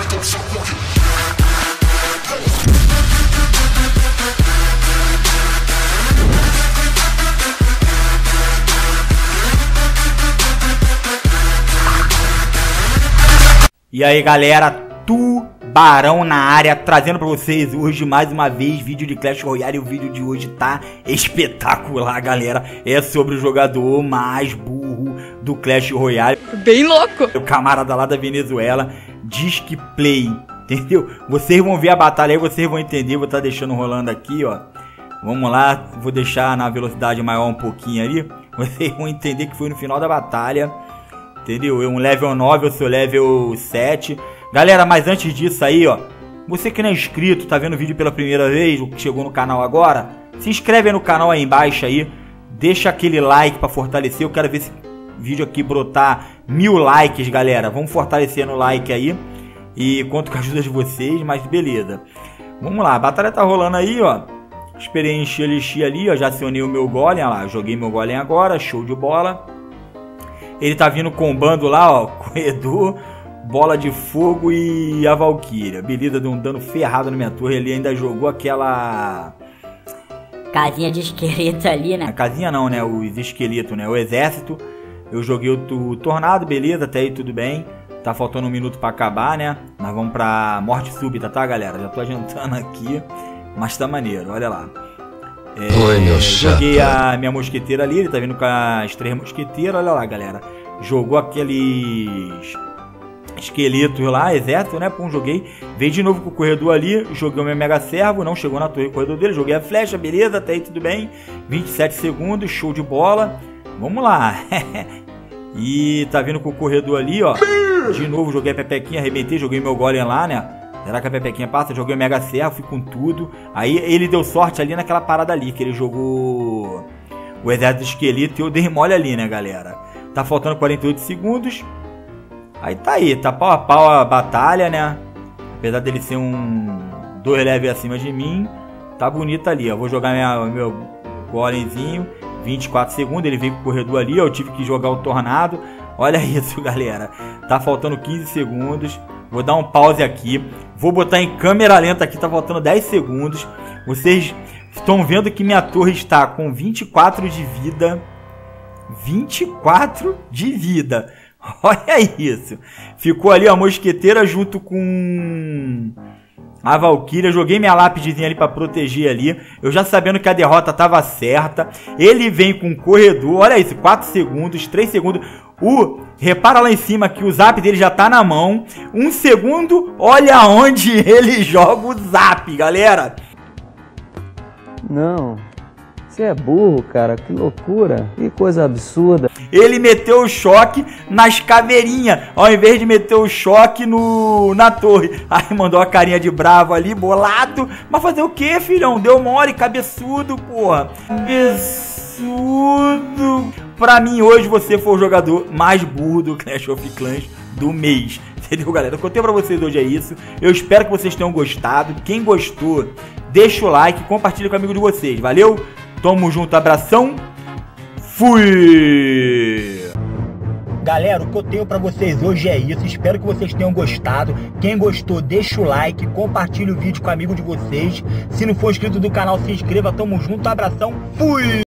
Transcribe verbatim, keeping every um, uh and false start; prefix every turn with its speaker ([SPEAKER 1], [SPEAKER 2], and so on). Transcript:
[SPEAKER 1] E aí galera, Tubarão na área, trazendo pra vocês hoje mais uma vez vídeo de Clash Royale. E o vídeo de hoje tá espetacular, galera. É sobre o jogador mais burro do Clash Royale.
[SPEAKER 2] Bem louco!
[SPEAKER 1] O camarada lá da Venezuela, Disque Play, entendeu? Vocês vão ver a batalha aí, vocês vão entender. Vou estar deixando rolando aqui, ó. Vamos lá, vou deixar na velocidade maior um pouquinho ali. Vocês vão entender que foi no final da batalha. Entendeu? Eu um level nove, eu sou level sete. Galera, mas antes disso aí, ó, você que não é inscrito, tá vendo o vídeo pela primeira vez, ou que chegou no canal agora, se inscreve aí no canal aí embaixo aí. Deixa aquele like pra fortalecer. Eu quero ver esse vídeo aqui brotar mil likes, galera. Vamos fortalecer no like aí. E conto com a ajuda de vocês, mas beleza. Vamos lá, a batalha tá rolando aí, ó. Esperei encher elixir ali, ó. Já acionei o meu golem, ó lá. Joguei meu golem agora, show de bola. Ele tá vindo combando lá, ó, corredor, bola de fogo e a Valkyria. Beleza, deu um dano ferrado na minha torre. Ele ainda jogou aquela...
[SPEAKER 3] casinha de esqueleto ali, né?
[SPEAKER 1] A casinha não, né? Os esqueletos, né? O exército. Eu joguei o, o tornado, beleza, até aí tudo bem. Tá faltando um minuto pra acabar, né? Nós vamos pra morte súbita, tá, galera? Já tô adiantando aqui, mas tá maneiro, olha lá. É, Oi, meu joguei a minha mosqueteira ali, ele tá vindo com as três mosqueteiras, olha lá, galera. Jogou aqueles esqueletos lá, exército, né? Pum, joguei. Veio de novo com o corredor ali, joguei o meu mega servo, não chegou na torre do corredor dele, joguei a flecha, beleza, até aí tudo bem. vinte e sete segundos, show de bola. Vamos lá. E tá vindo com o corredor ali, ó. De novo, joguei a pepequinha, arrebentei, joguei meu golem lá, né? Será que a pepequinha passa? Joguei o mega servo, fui com tudo. Aí ele deu sorte ali naquela parada ali, que ele jogou o exército esqueleto e eu dei mole ali, né, galera? Tá faltando quarenta e oito segundos. Aí tá aí, tá pau a pau a batalha, né? Apesar dele ser um dois levels acima de mim, tá bonito ali, ó. Vou jogar minha, meu golemzinho, vinte e quatro segundos, ele veio com o corredor ali, ó. Eu tive que jogar o tornado. Olha isso, galera. Tá faltando quinze segundos. Vou dar um pause aqui. Vou botar em câmera lenta aqui. Tá faltando dez segundos. Vocês estão vendo que minha torre está com vinte e quatro de vida. vinte e quatro de vida. Olha isso. Ficou ali a mosqueteira junto com a Valkyria. Joguei minha lápidezinha ali pra proteger ali. Eu já sabendo que a derrota tava certa. Ele vem com corredor. Olha isso. quatro segundos. três segundos. O, repara lá em cima que o zap dele já tá na mão. Um segundo, olha onde ele joga o zap, galera.
[SPEAKER 4] Não, você é burro, cara, que loucura, que coisa absurda.
[SPEAKER 1] Ele meteu o choque nas caveirinhas, ao invés de meter o choque no, na torre. Aí mandou a carinha de bravo ali, bolado. Mas fazer o que, filhão? Deu mole, cabeçudo, porra. Cabeçudo. Pra mim, hoje, você foi o jogador mais burro do Clash of Clans do mês. Entendeu, galera? O que eu tenho pra vocês hoje é isso. Eu espero que vocês tenham gostado. Quem gostou, deixa o like e compartilha com o amigo de vocês. Valeu? Tamo junto, abração. Fui! Galera, o que eu tenho pra vocês hoje é isso. Espero que vocês tenham gostado. Quem gostou, deixa o like, compartilha o vídeo com o amigo de vocês. Se não for inscrito do canal, se inscreva. Tamo junto, abração. Fui!